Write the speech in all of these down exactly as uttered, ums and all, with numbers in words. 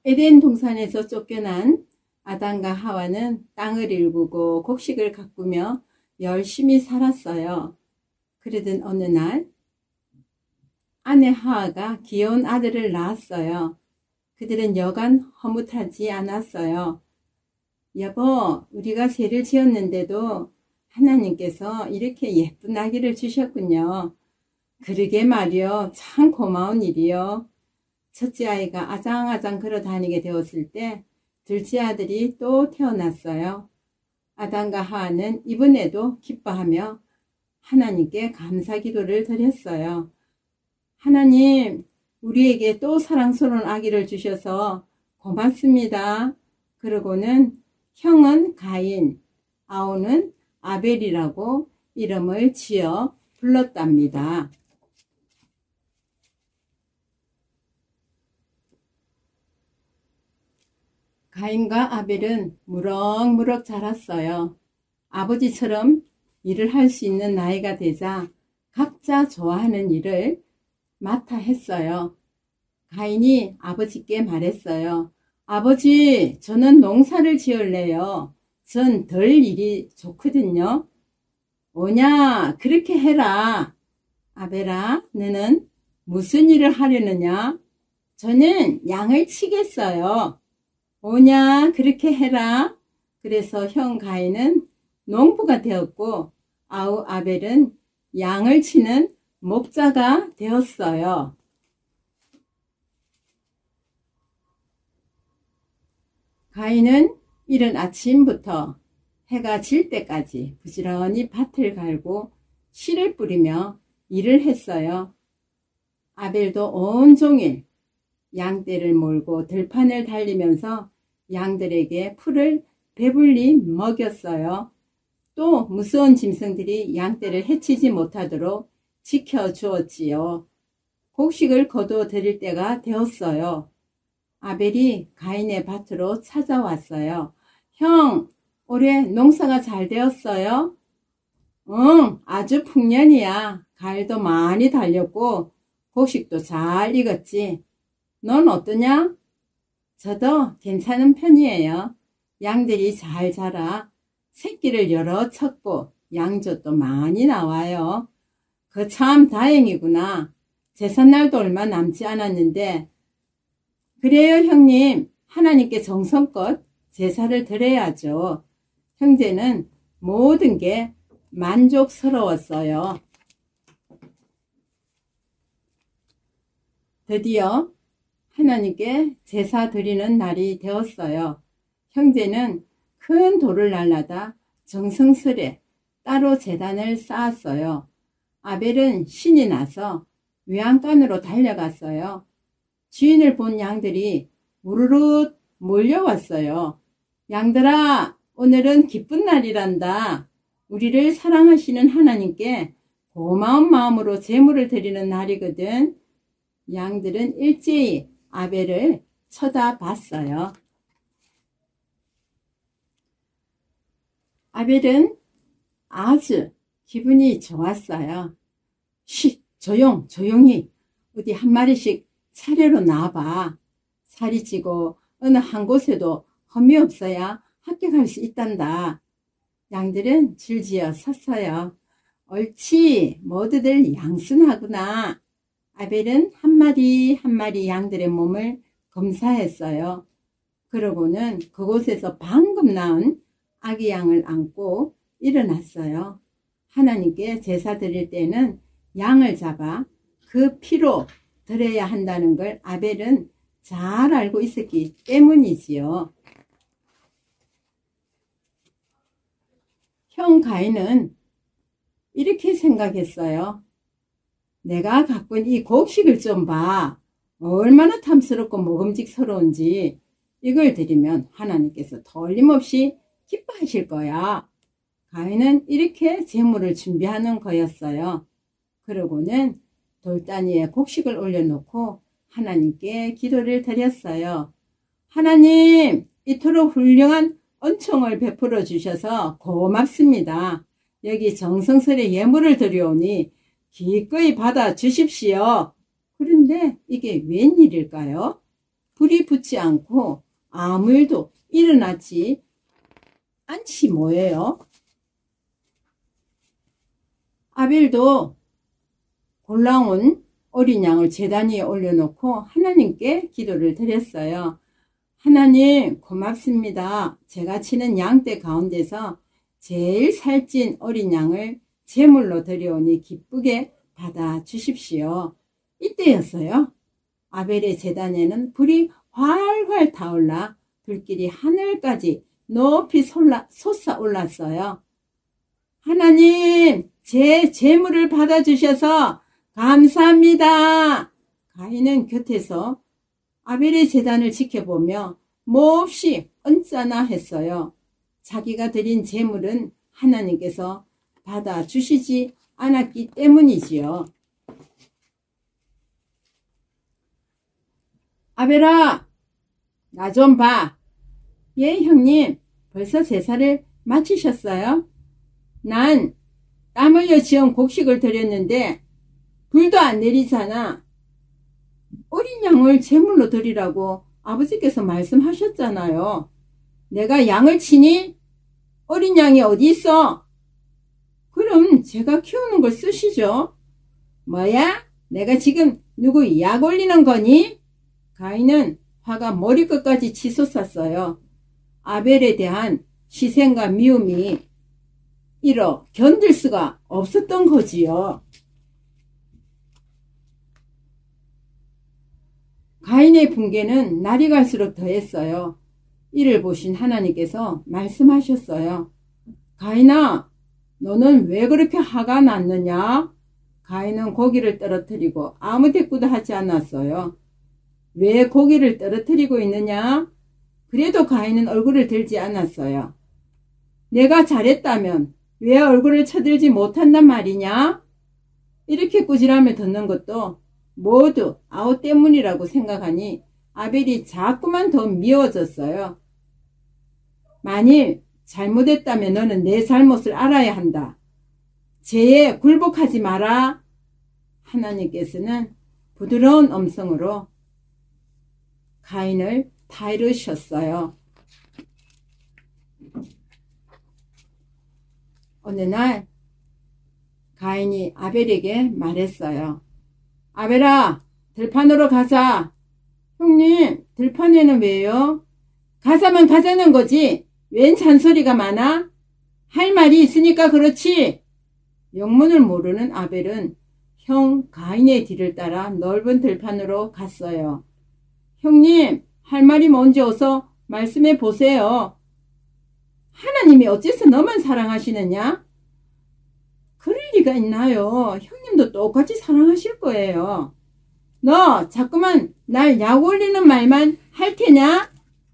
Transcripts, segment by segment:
에덴 동산에서 쫓겨난 아담과 하와는 땅을 일구고 곡식을 가꾸며 열심히 살았어요. 그러던 어느 날 아내 하와가 귀여운 아들을 낳았어요. 그들은 여간 허무하지 않았어요. 여보, 우리가 죄를 지었는데도 하나님께서 이렇게 예쁜 아기를 주셨군요. 그러게 말이요. 참 고마운 일이요. 첫째 아이가 아장아장 걸어 다니게 되었을 때 둘째 아들이 또 태어났어요. 아담과 하와는 이번에도 기뻐하며 하나님께 감사 기도를 드렸어요. 하나님, 우리에게 또 사랑스러운 아기를 주셔서 고맙습니다. 그러고는 형은 가인, 아우는 아벨이라고 이름을 지어 불렀답니다. 가인과 아벨은 무럭무럭 자랐어요. 아버지처럼 일을 할 수 있는 나이가 되자 각자 좋아하는 일을 맡아 했어요. 가인이 아버지께 말했어요. 아버지, 저는 농사를 지을래요. 전 덜 일이 좋거든요. 오냐, 그렇게 해라. 아벨아, 너는 무슨 일을 하려느냐? 저는 양을 치겠어요. 오냐, 그렇게 해라. 그래서 형 가인은 농부가 되었고 아우 아벨은 양을 치는 목자가 되었어요. 가인은 이른 아침부터 해가 질 때까지 부지런히 밭을 갈고 씨를 뿌리며 일을 했어요. 아벨도 온종일 양떼를 몰고 들판을 달리면서 양들에게 풀을 배불리 먹였어요. 또 무서운 짐승들이 양떼를 해치지 못하도록 지켜주었지요. 곡식을 거두어 드릴 때가 되었어요. 아벨이 가인의 밭으로 찾아왔어요. 형, 올해 농사가 잘 되었어요? 응, 아주 풍년이야. 가을도 많이 달렸고 곡식도 잘 익었지. 넌 어떠냐? 저도 괜찮은 편이에요. 양들이 잘 자라 새끼를 여러 쳤고 양젖도 많이 나와요. 그 참 다행이구나. 제삿날도 얼마 남지 않았는데. 그래요, 형님. 하나님께 정성껏 제사를 드려야죠. 형제는 모든 게 만족스러웠어요. 드디어 하나님께 제사 드리는 날이 되었어요. 형제는 큰 돌을 날라다 정성스레 따로 제단을 쌓았어요. 아벨은 신이 나서 외양간으로 달려갔어요. 주인을 본 양들이 우르르 몰려왔어요. 양들아, 오늘은 기쁜 날이란다. 우리를 사랑하시는 하나님께 고마운 마음으로 제물을 드리는 날이거든. 양들은 일제히 아벨을 쳐다봤어요. 아벨은 아주 기분이 좋았어요. 쉬, 조용, 조용히 어디 한 마리씩 차례로 놔봐. 살이 찌고 어느 한 곳에도 험이 없어야 합격할 수 있단다. 양들은 줄지어 섰어요. 옳지, 모두들 양순하구나. 아벨은 한 마리 한 마리 양들의 몸을 검사했어요. 그러고는 그곳에서 방금 낳은 아기 양을 안고 일어났어요. 하나님께 제사 드릴 때는 양을 잡아 그 피로 드려야 한다는 걸 아벨은 잘 알고 있었기 때문이지요. 형 가인은 이렇게 생각했어요. 내가 가꾼 이 곡식을 좀 봐. 얼마나 탐스럽고 먹음직스러운지. 이걸 드리면 하나님께서 틀림없이 기뻐하실 거야. 가인은 이렇게 제물을 준비하는 거였어요. 그러고는 돌다니에 곡식을 올려놓고 하나님께 기도를 드렸어요. 하나님, 이토록 훌륭한 은총을 베풀어 주셔서 고맙습니다. 여기 정성스레 예물을 드려오니 기꺼이 받아 주십시오. 그런데 이게 웬일일까요? 불이 붙지 않고 아무 일도 일어나지 않지 뭐예요. 아벨도 골라온 어린 양을 제단 위에 올려놓고 하나님께 기도를 드렸어요. 하나님 고맙습니다. 제가 치는 양떼 가운데서 제일 살찐 어린 양을 제물로 드려오니 기쁘게 받아 주십시오. 이때였어요. 아벨의 제단에는 불이 활활 타올라 불길이 하늘까지 높이 솟아올랐어요. 하나님, 제 제물을 받아주셔서 감사합니다. 가인은 곁에서 아벨의 제단을 지켜보며 몹시 언짢아 했어요. 자기가 드린 제물은 하나님께서 받아주시지 않았기 때문이지요. 아벨아, 나 좀 봐. 예, 형님, 벌써 제사를 마치셨어요? 난 땀 흘려 지은 곡식을 드렸는데 불도 안 내리잖아. 어린 양을 제물로 드리라고 아버지께서 말씀하셨잖아요. 내가 양을 치니? 어린 양이 어디 있어? 그럼 제가 키우는 걸 쓰시죠. 뭐야? 내가 지금 누구 약 올리는 거니? 가인은 화가 머리끝까지 치솟았어요. 아벨에 대한 시샘과 미움이 이러 견딜 수가 없었던 거지요. 가인의 분개는 날이 갈수록 더했어요. 이를 보신 하나님께서 말씀하셨어요. 가인아, 너는 왜 그렇게 화가 났느냐? 가인은 고기를 떨어뜨리고 아무 대꾸도 하지 않았어요. 왜 고기를 떨어뜨리고 있느냐? 그래도 가인은 얼굴을 들지 않았어요. 내가 잘했다면 왜 얼굴을 쳐들지 못한단 말이냐? 이렇게 꾸지람을 듣는 것도 모두 아우 때문이라고 생각하니 아벨이 자꾸만 더 미워졌어요. 만일 잘못했다면 너는 내 잘못을 알아야 한다. 죄에 굴복하지 마라. 하나님께서는 부드러운 음성으로 가인을 타이르셨어요. 어느 날 가인이 아벨에게 말했어요. 아벨아, 들판으로 가자. 형님, 들판에는 왜요? 가자면 가자는 거지. 웬 잔소리가 많아? 할 말이 있으니까 그렇지. 영문을 모르는 아벨은 형 가인의 뒤를 따라 넓은 들판으로 갔어요. 형님, 할 말이 뭔지 어서 말씀해 보세요. 하나님이 어째서 너만 사랑하시느냐? 그럴 리가 있나요? 형님도 똑같이 사랑하실 거예요. 너 자꾸만 날 약 올리는 말만 할 테냐?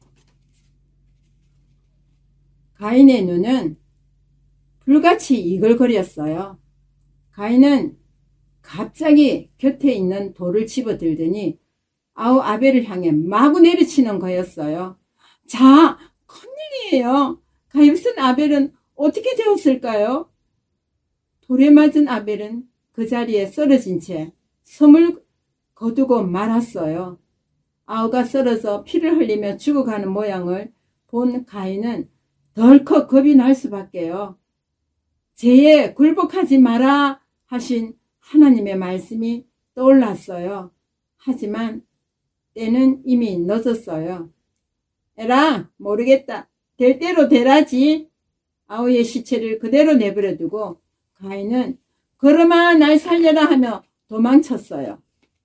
가인의 눈은 불같이 이글거렸어요. 가인은 갑자기 곁에 있는 돌을 집어들더니 아우 아벨을 향해 마구 내리치는 거였어요. 자, 큰일이에요. 가엾은 아벨은 어떻게 되었을까요? 돌에 맞은 아벨은 그 자리에 쓰러진 채 숨을 거두고 말았어요. 아우가 쓰러져 피를 흘리며 죽어가는 모양을 본 가인은 덜컥 겁이 날 수밖에요. 죄에 굴복하지 마라 하신 하나님의 말씀이 떠올랐어요. 하지만 때는 이미 늦었어요. 에라, 모르겠다. 될 대로 되라지. 아우의 시체를 그대로 내버려 두고 가인은 걸음아 날 살려라 하며 도망쳤어요.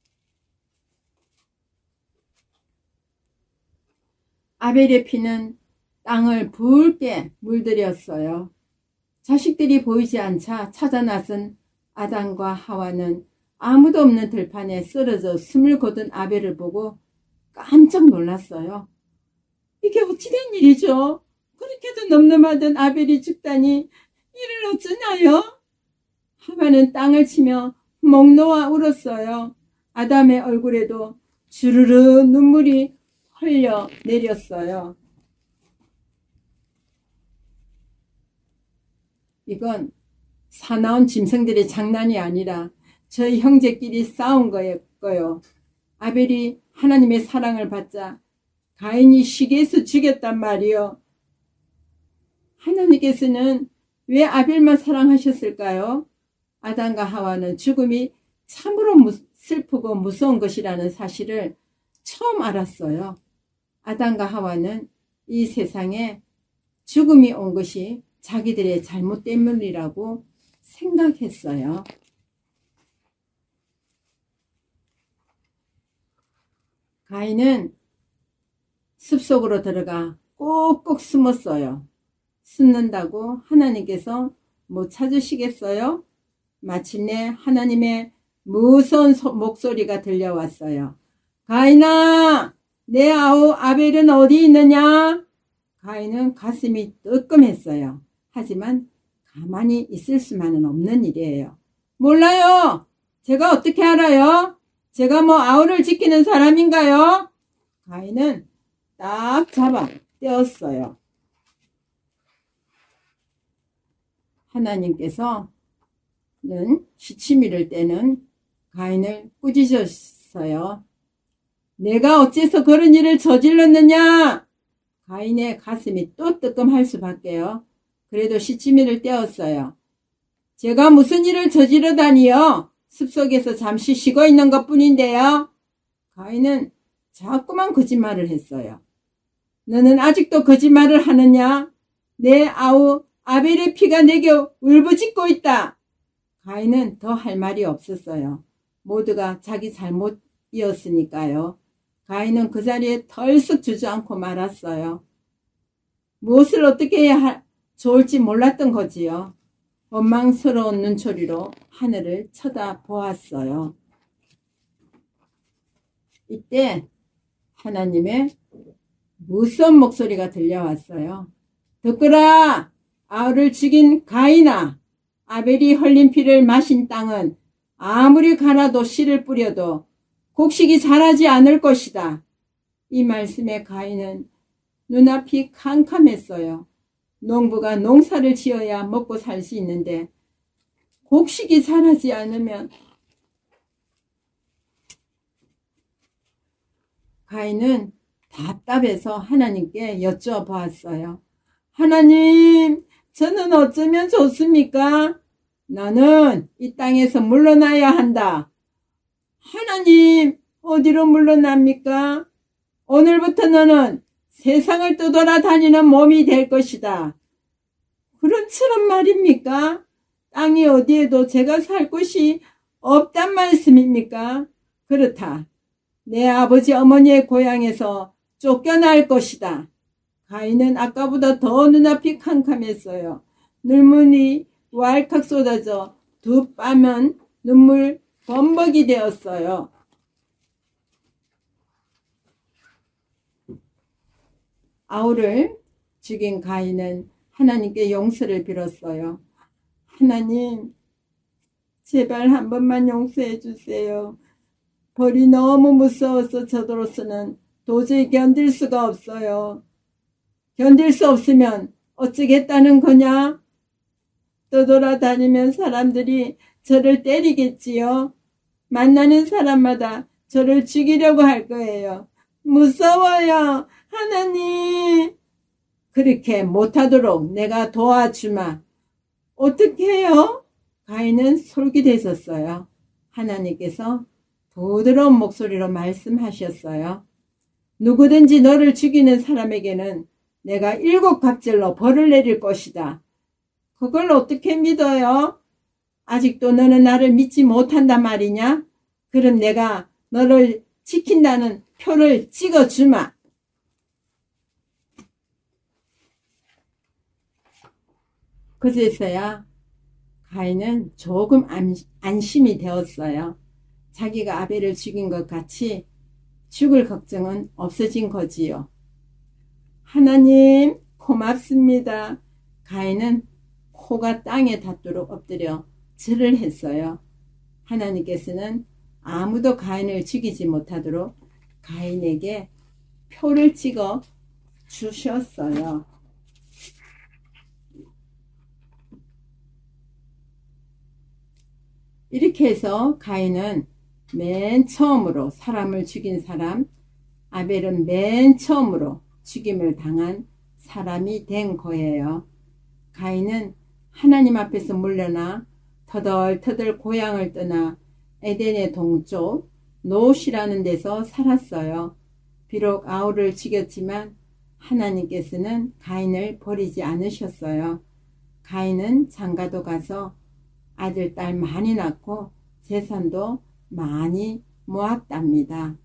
아벨의 피는 땅을 붉게 물들였어요. 자식들이 보이지 않자 찾아 나선 아담과 하와는 아무도 없는 들판에 쓰러져 숨을 거둔 아벨을 보고 깜짝 놀랐어요. 이게 어찌된 일이죠? 그렇게도 넘넘하던 아벨이 죽다니 이를 어쩌나요? 하와는 땅을 치며 목 놓아 울었어요. 아담의 얼굴에도 주르르 눈물이 흘려 내렸어요. 이건 사나운 짐승들의 장난이 아니라 저희 형제끼리 싸운 거였고요. 아벨이 하나님의 사랑을 받자 가인이 시기해서 죽였단 말이요. 하나님께서는 왜 아벨만 사랑하셨을까요? 아담과 하와는 죽음이 참으로 슬프고 무서운 것이라는 사실을 처음 알았어요. 아담과 하와는 이 세상에 죽음이 온 것이 자기들의 잘못 때문이라고 생각했어요. 가인은 숲속으로 들어가 꼭꼭 숨었어요. 숨는다고 하나님께서 못 찾으시겠어요? 마침내 하나님의 무서운 목소리가 들려왔어요. 가인아, 내 아우 아벨은 어디 있느냐? 가인은 가슴이 뜨끔했어요. 하지만 가만히 있을 수만은 없는 일이에요. 몰라요. 제가 어떻게 알아요? 제가 뭐 아우를 지키는 사람인가요? 가인은 딱 잡아 떼었어요. 하나님께서는 시치미를 떼는 가인을 꾸짖으셨어요. 내가 어째서 그런 일을 저질렀느냐? 가인의 가슴이 또 뜨끔할 수밖에요. 그래도 시치미를 떼었어요. 제가 무슨 일을 저지르다니요? 숲속에서 잠시 쉬고 있는 것뿐인데요. 가인은 자꾸만 거짓말을 했어요. 너는 아직도 거짓말을 하느냐? 내 아우 아벨의 피가 내게 울부짖고 있다. 가인은 더 할 말이 없었어요. 모두가 자기 잘못이었으니까요. 가인은 그 자리에 덜썩 주저앉고 말았어요. 무엇을 어떻게 해야 좋을지 몰랐던 거지요. 원망스러운 눈초리로 하늘을 쳐다보았어요. 이때 하나님의 무서운 목소리가 들려왔어요. 듣거라! 아우를 죽인 가인아! 아벨이 흘린 피를 마신 땅은 아무리 갈아도 씨를 뿌려도 곡식이 자라지 않을 것이다. 이 말씀에 가인은 눈앞이 캄캄했어요. 농부가 농사를 지어야 먹고 살 수 있는데 곡식이 자라지 않으면 가인은 답답해서 하나님께 여쭤보았어요. 하나님, 저는 어쩌면 좋습니까? 나는 이 땅에서 물러나야 한다. 하나님, 어디로 물러납니까? 오늘부터 너는 세상을 떠돌아다니는 몸이 될 것이다. 그런처럼 말입니까? 땅이 어디에도 제가 살 곳이 없단 말씀입니까? 그렇다. 내 아버지 어머니의 고향에서 쫓겨날 것이다. 가인은 아까보다 더 눈앞이 캄캄했어요. 눈물이 왈칵 쏟아져 두 뺨은 눈물 범벅이 되었어요. 아우를 죽인 가인은 하나님께 용서를 빌었어요. 하나님, 제발 한 번만 용서해 주세요. 벌이 너무 무서워서 저로서는 도저히 견딜 수가 없어요. 견딜 수 없으면 어쩌겠다는 거냐? 떠돌아다니면 사람들이 저를 때리겠지요. 만나는 사람마다 저를 죽이려고 할 거예요. 무서워요. 하나님. 그렇게 못하도록 내가 도와주마. 어떻게 해요? 가인은 솔깃했었어요. 하나님께서 부드러운 목소리로 말씀하셨어요. 누구든지 너를 죽이는 사람에게는 내가 일곱 갑절로 벌을 내릴 것이다. 그걸 어떻게 믿어요? 아직도 너는 나를 믿지 못한단 말이냐? 그럼 내가 너를 지킨다는 표를 찍어주마. 그제서야 가인은 조금 안심이 되었어요. 자기가 아벨을 죽인 것 같이 죽을 걱정은 없어진 거지요. 하나님 고맙습니다. 가인은 코가 땅에 닿도록 엎드려 절을 했어요. 하나님께서는 아무도 가인을 죽이지 못하도록 가인에게 표를 찍어 주셨어요. 이렇게 해서 가인은 맨 처음으로 사람을 죽인 사람, 아벨은 맨 처음으로 죽임을 당한 사람이 된 거예요. 가인은 하나님 앞에서 물러나 터덜터덜 고향을 떠나 에덴의 동쪽 노시라는 데서 살았어요. 비록 아우를 죽였지만 하나님께서는 가인을 버리지 않으셨어요. 가인은 장가도 가서 아들, 딸 많이 낳고 재산도 많이 모았답니다.